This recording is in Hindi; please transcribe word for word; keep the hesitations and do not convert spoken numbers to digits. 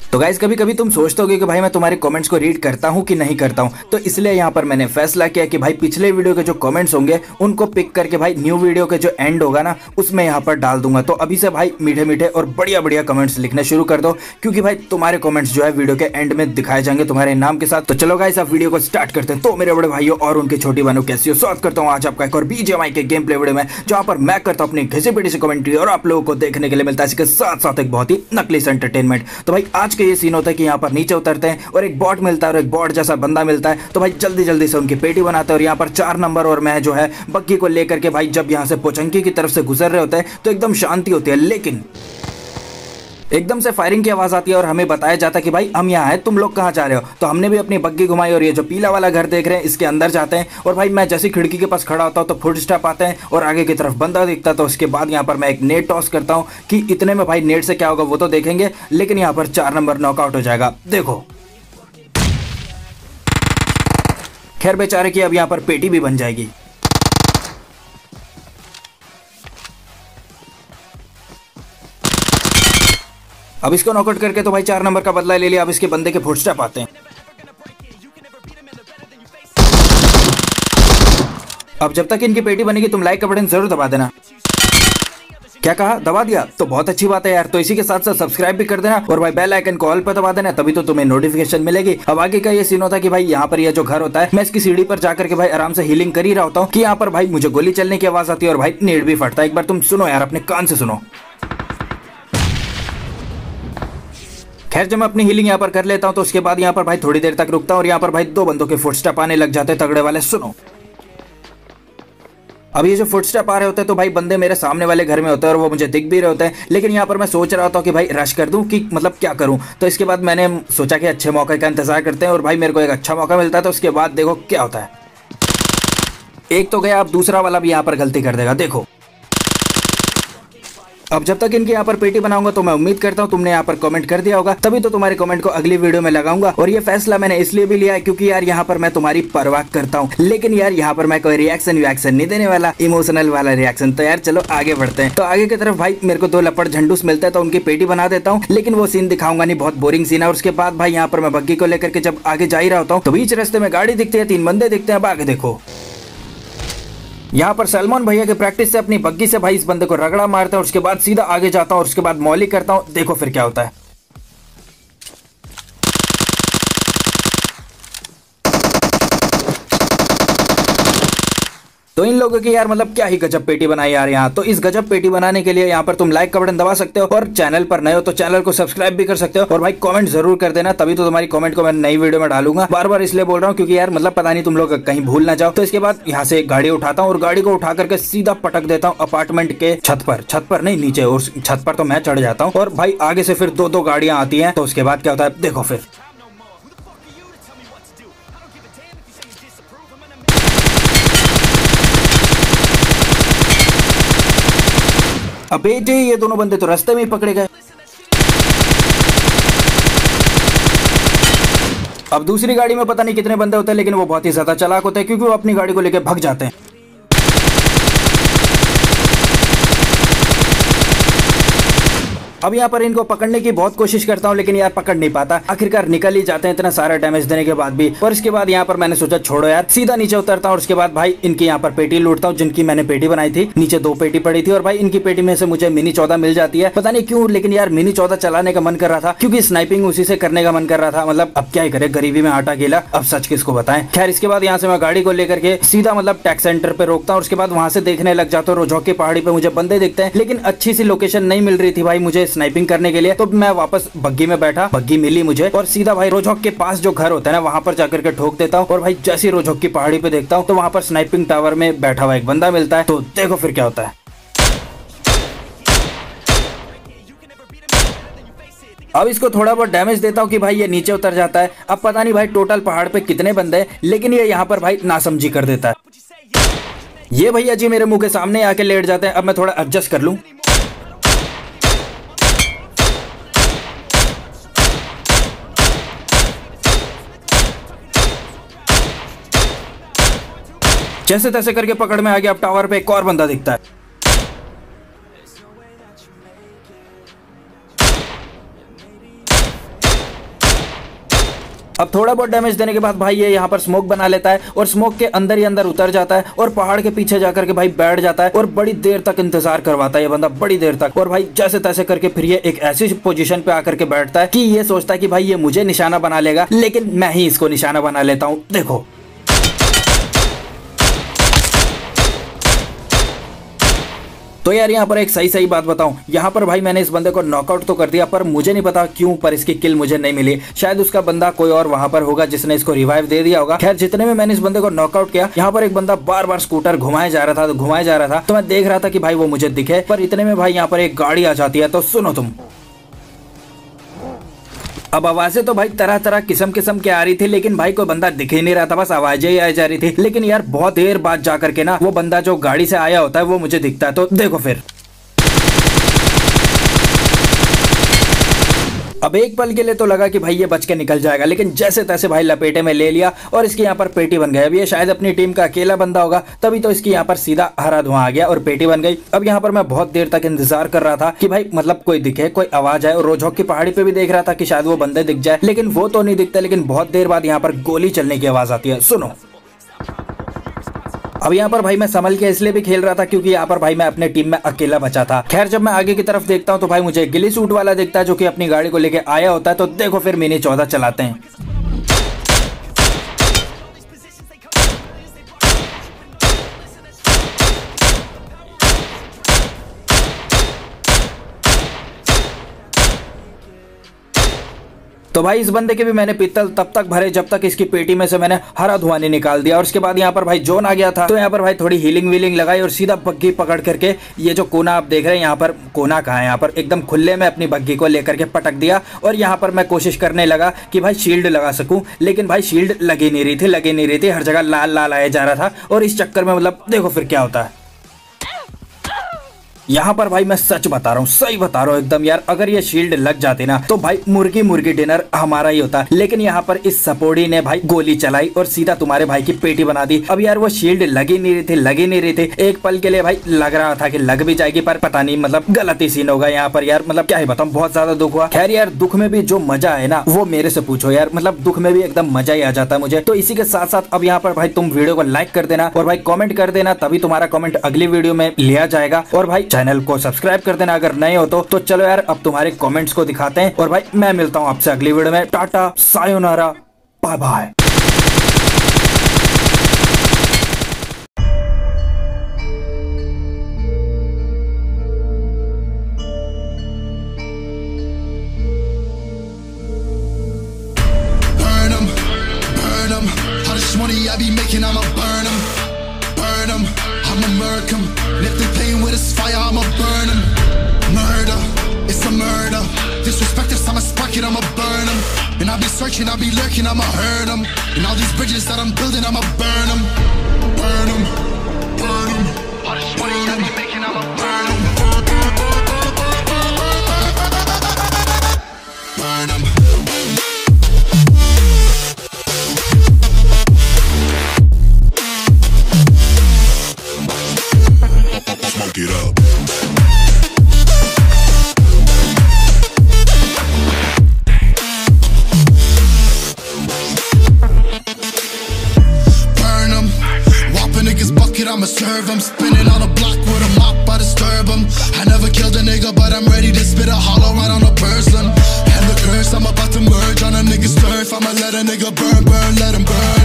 तो गाइस कभी कभी तुम सोचते होगे कि भाई मैं तुम्हारे कमेंट्स को रीड करता हूँ कि नहीं करता हूँ, तो इसलिए यहाँ पर मैंने फैसला किया कि भाई पिछले वीडियो के जो कमेंट्स होंगे उनको पिक करके भाई न्यू वीडियो के जो एंड होगा ना उसमें यहाँ पर डाल दूंगा। तो अभी से भाई मीठे मीठे और बढ़िया बढ़िया कमेंट्स लिखने शुरू कर दो, क्योंकि भाई तुम्हारे कमेंट्स जो है वीडियो के एंड में दिखाए जाएंगे तुम्हारे नाम के साथ। तो चलो गाइस अब वीडियो को स्टार्ट करते हैं। तो मेरे बड़े भाइयों और उनके छोटी बहनों कैसी हो, स्वागत करता हूँ आज आपका एक और बीजीएमआई के गेम प्ले वीडियो में, जहाँ पर मैं करता हूँ अपनी घिसी पिटी से कमेंट्री और आप लोगों को देखने के लिए मिलता है इसके साथ साथ एक बहुत ही नकली से एंटरटेनमेंट। तो भाई आज के ये सीन होता है कि यहाँ पर नीचे उतरते हैं और एक बॉट मिलता है और एक बॉट जैसा बंदा मिलता है। तो भाई जल्दी जल्दी से उनकी पेटी बनाते हैं और यहाँ पर चार नंबर और मैं जो है बग्गी को लेकर के भाई जब यहाँ से पोचंकी की तरफ से गुजर रहे होते हैं तो एकदम शांति होती है, लेकिन एकदम से फायरिंग की आवाज आती है और हमें बताया जाता है कि भाई हम यहाँ हैं, तुम लोग कहाँ जा रहे हो। तो हमने भी अपनी बग्गी घुमाई और ये जो पीला वाला घर देख रहे हैं इसके अंदर जाते हैं। और भाई मैं जैसी खिड़की के पास खड़ा होता हूँ तो फुट स्टेप आते हैं और आगे की तरफ बंदा दिखता है। तो उसके बाद यहाँ पर मैं एक नेट टॉस करता हूँ कि इतने में भाई नेट से क्या होगा वो तो देखेंगे, लेकिन यहाँ पर चार नंबर नॉकआउट हो जाएगा। देखो खैर बेचारे की अब यहाँ पर पेटी भी बन जाएगी। अब इसको नॉकआउट करके तो भाई चार नंबर का बदला ले लिया। अब इसके बंदे के फुटस्टेप आते हैं। अब जब तक इनकी पेटी बनेगी तुम लाइक का बटन जरूर दबा देना। क्या कहा, दबा दिया? तो बहुत अच्छी बात है यार। तो इसी के साथ साथ सब्सक्राइब भी कर देना और भाई बेल आइकन को ऑल पर दबा देना, तभी तो तुम्हें नोटिफिकेशन मिलेगी। अब आगे का ये सीन होता है कि भाई यहाँ पर ये जो घर होता है मैं इसकी सीढ़ी पर जाकर के भाई आराम से हीलिंग कर ही रहा होता हूँ कि यहाँ पर भाई मुझे गोली चलने की आवाज आती है और भाई नेट भी फटता है। एक बार तुम सुनो यार, अपने कान से सुनो। खैर जब मैं अपनी हीलिंग यहाँ पर कर लेता हूँ तो उसके बाद यहाँ पर भाई थोड़ी देर तक रुकता हूँ और यहाँ पर भाई दो बंदों के फुटस्टेप आने लग जाते हैं तगड़े वाले। सुनो अब ये जो फुटस्टेप आ रहे होते हैं तो भाई बंदे मेरे सामने वाले घर में होते हैं और वो मुझे दिख भी रहे होते हैं, लेकिन यहाँ पर मैं सोच रहा था कि भाई रश कर दूं कि मतलब क्या करूं। तो इसके बाद मैंने सोचा कि अच्छे मौके का इंतजार करते हैं और भाई मेरे को एक अच्छा मौका मिलता है। तो उसके बाद देखो क्या होता है, एक तो गया, अब दूसरा वाला भी यहाँ पर गलती कर देगा। देखो अब जब तक इनके यहाँ पर पेटी बनाऊंगा तो मैं उम्मीद करता हूँ तुमने यहाँ पर कमेंट कर दिया होगा, तभी तो तुम्हारे कमेंट को अगली वीडियो में लगाऊंगा। और ये फैसला मैंने इसलिए भी लिया है क्योंकि यार यहाँ पर मैं तुम्हारी परवाह करता हूँ, लेकिन यार यहाँ पर मैं कोई रिएक्शन रिएक्शन नहीं देने वाला, इमोशनल वाला रिएक्शन। तो यार चलो आगे बढ़ते हैं। तो आगे की तरफ भाई मेरे को दो लपड़ झंडूस मिलता है तो उनकी पेटी बना देता हूँ, लेकिन वो सीन दिखाऊंगा नहीं, बहुत बोरिंग सीन है। और उसके बाद भाई यहाँ पर मैं बग्गी को लेकर के जब आगे जा ही रहा होता हूँ तो बीच रास्ते में गाड़ी दिखती है, तीन बंदे दिखते हैं। अब आगे देखो यहाँ पर सलमान भैया के प्रैक्टिस से अपनी बग्गी से भाई इस बंदे को रगड़ा मारता है और उसके बाद सीधा आगे जाता हूँ और उसके बाद मौली करता हूँ। देखो फिर क्या होता है। तो इन लोगों की यार मतलब क्या ही गजब पेटी बनाई यार यहाँ। तो इस गजब पेटी बनाने के लिए यहाँ पर तुम लाइक का बटन दबा सकते हो और चैनल पर नए हो तो चैनल को सब्सक्राइब भी कर सकते हो और भाई कमेंट जरूर कर देना, तभी तो तुम्हारी कमेंट को मैं नई वीडियो में डालूंगा। बार बार इसलिए बोल रहा हूँ क्योंकि यार मतलब पता नहीं तुम लोग कहीं भूल ना जाओ। तो इसके बाद यहाँ से एक गाड़ी उठाता हूँ और गाड़ी को उठा करके सीधा पटक देता हूँ अपार्टमेंट के छत पर, छत पर नहीं नीचे, और छत पर तो मैं चढ़ जाता हूँ और भाई आगे से फिर दो दो गाड़ियां आती है। तो उसके बाद क्या होता है देखो फिर। अबे जे ये दोनों बंदे तो रास्ते में ही पकड़े गए। अब दूसरी गाड़ी में पता नहीं कितने बंदे होते हैं, लेकिन वो बहुत ही ज्यादा चालाक होते हैं क्योंकि वो अपनी गाड़ी को लेकर भाग जाते हैं। अब यहाँ पर इनको पकड़ने की बहुत कोशिश करता हूँ, लेकिन यार पकड़ नहीं पाता। आखिरकार निकल ही जाते हैं इतना सारा डैमेज देने के बाद भी। पर इसके बाद यहाँ पर मैंने सोचा छोड़ो यार, सीधा नीचे उतरता हूँ और उसके बाद भाई इनकी यहाँ पर पेटी लूटता हूँ जिनकी मैंने पेटी बनाई थी। नीचे दो पेटी पड़ी थी और भाई इनकी पेटी में से मुझे मिनी चौदह मिल जाती है, पता नहीं क्यों, लेकिन यार मिनी चौदह चलाने का मन कर रहा था क्योंकि स्नाइपिंग उसी से करने का मन कर रहा था। मतलब अब क्या ही करे, गरीबी में आटा गीला, अब सच किसको बताएं। खैर इसके बाद यहाँ से मैं गाड़ी को लेकर के सीधा मतलब टैक्स सेंटर पे रोकता हूँ। उसके बाद वहां से देखने लग जाता हूँ रोजौक की पहाड़ी पे मुझे बंदे दिखते हैं, लेकिन अच्छी सी लोकेशन नहीं मिल रही थी भाई मुझे स्नाइपिंग करने के लिए। तो मैं वापस बग्गी में बैठा, बग्गी मिली मुझे और सीधा भाई रोजौक के पास जो घर होता है ना वहां पर जाकर के ठोक देता हूँ। और भाई जैसे रोजौक की पहाड़ी पे देखता हूँ तो वहां पर स्नाइपिंग टावर में बैठा हुआ एक बंदा मिलता है। तो देखो फिर क्या होता है। अब इसको थोड़ा बहुत डैमेज देता हूँ कि भाई ये नीचे उतर जाता है। अब पता नहीं भाई टोटल पहाड़ पे कितने बंदे हैं, लेकिन ये यहाँ पर भाई नासमझी कर देता है। ये भैया जी मेरे मुंह के सामने आके लेट जाते हैं। अब मैं थोड़ा एडजस्ट कर लूं। जैसे तैसे करके पकड़ में आ गया। अब टावर पे एक और बंदा दिखता है। अब थोड़ा बहुत डैमेज देने के बाद भाई ये यहाँ पर स्मोक बना लेता है और स्मोक के अंदर ही अंदर उतर जाता है और पहाड़ के पीछे जाकर के भाई बैठ जाता है और बड़ी देर तक इंतजार करवाता है ये बंदा, बड़ी देर तक। और भाई जैसे तैसे करके फिर ये एक ऐसी पोजीशन पे आकर के बैठता है कि ये सोचता है कि भाई ये मुझे निशाना बना लेगा, लेकिन मैं ही इसको निशाना बना लेता हूँ। देखो तो यार यहाँ पर एक सही सही बात बताऊं, यहाँ पर भाई मैंने इस बंदे को नॉकआउट तो कर दिया, पर मुझे नहीं पता क्यों पर इसकी किल मुझे नहीं मिली। शायद उसका बंदा कोई और वहां पर होगा जिसने इसको रिवाइव दे दिया होगा। खैर जितने में मैंने इस बंदे को नॉकआउट किया, यहाँ पर एक बंदा बार बार स्कूटर घुमाया जा रहा था तो घुमाया जा रहा था तो मैं देख रहा था कि भाई वो मुझे दिखे, पर इतने में भाई यहाँ पर एक गाड़ी आ जाती है। तो सुनो तुम, अब आवाजें तो भाई तरह तरह किस्म किस्म की आ रही थी, लेकिन भाई कोई बंदा दिख ही नहीं रहा था, बस आवाजें ही आ जा रही थी। लेकिन यार बहुत देर बाद जाकर के ना वो बंदा जो गाड़ी से आया होता है वो मुझे दिखता है। तो देखो फिर अब एक पल के लिए तो लगा कि भाई ये बच के निकल जाएगा, लेकिन जैसे तैसे भाई लपेटे में ले लिया और इसकी यहाँ पर पेटी बन गई। अब ये शायद अपनी टीम का अकेला बंदा होगा, तभी तो इसकी यहाँ पर सीधा हरा धुआं आ गया और पेटी बन गई। अब यहाँ पर मैं बहुत देर तक इंतजार कर रहा था कि भाई मतलब कोई दिखे, कोई आवाज आए, और रोजोक की पहाड़ी पे भी देख रहा था कि शायद वो बंदे दिख जाए, लेकिन वो तो नहीं दिखता। लेकिन बहुत देर बाद यहाँ पर गोली चलने की आवाज आती है। सुनो, अब यहाँ पर भाई मैं संभल के इसलिए भी खेल रहा था क्योंकि यहाँ पर भाई मैं अपने टीम में अकेला बचा था। खैर जब मैं आगे की तरफ देखता हूँ तो भाई मुझे गिली सूट वाला दिखता है जो कि अपनी गाड़ी को लेके आया होता है। तो देखो फिर मिनी चौदह चलाते हैं। तो भाई इस बंदे के भी मैंने पित्तल तब तक भरे जब तक इसकी पेटी में से मैंने हरा धुआं नहीं निकाल दिया। और उसके बाद यहाँ पर भाई जोन आ गया था, तो यहाँ पर भाई थोड़ी हीलिंग वीलिंग लगाई और सीधा बग्गी पकड़ करके ये जो कोना आप देख रहे हैं, यहाँ पर कोना कहाँ है, यहाँ पर एकदम खुले में अपनी बग्गी को लेकर के पटक दिया। और यहाँ पर मैं कोशिश करने लगा कि भाई शील्ड लगा सकूं, लेकिन भाई शील्ड लगी नहीं रही थी लगी नहीं रही थी हर जगह लाल लाल आया जा रहा था। और इस चक्कर में मतलब देखो फिर क्या होता है। यहाँ पर भाई मैं सच बता रहा हूँ, सही बता रहा हूँ एकदम यार, अगर ये शील्ड लग जाती ना तो भाई मुर्गी मुर्गी डिनर हमारा ही होता। लेकिन यहाँ पर इस सपोर्टी ने भाई गोली चलाई और सीधा तुम्हारे भाई की पेटी बना दी। अब यार वो शील्ड लगी नहीं रही थी लगी नहीं रही थी एक पल के लिए भाई लग रहा था कि लग भी जाएगी, पर पता नहीं मतलब गलत ही सीन होगा यहाँ पर यार। मतलब क्या ही बताऊँ, बहुत ज्यादा दुख हुआ। खैर यार दुख में भी जो मजा है ना वो मेरे से पूछो यार, मतलब दुख में भी एकदम मजा ही आ जाता है मुझे। तो इसी के साथ साथ अब यहाँ पर भाई तुम वीडियो को लाइक कर देना और भाई कॉमेंट कर देना, तभी तुम्हारा कॉमेंट अगली वीडियो में लिया जाएगा। और भाई चैनल को सब्सक्राइब कर देना अगर नए हो तो। तो चलो यार अब तुम्हारे कमेंट्स को दिखाते हैं और भाई मैं मिलता हूं आपसे अगली वीडियो में। टाटा सायोनारा bye bye. Money I be making, I'ma burn them, burn them, I'ma murk them. If they playing with this fire, I'ma burn them. Murder, it's a murder. Disrespect if I'ma spark it, I'ma burn them. And I'll be searching, I'll be lurking, I'ma hurt them. And all these bridges that I'm building, I'ma burn them. Burn them, burn them. All this money I be making, I'ma burn them. Burn them. Smoke it up. Burn 'em. Whopping niggas bucket, I'ma serve 'em. Spinning on a block with a mop, I disturb 'em. I never killed a nigga, but I'm ready to spit a hollow right on a person. And the curse, I'm about to merge on a nigga's turf. I'ma let a nigga burn, burn, let him burn.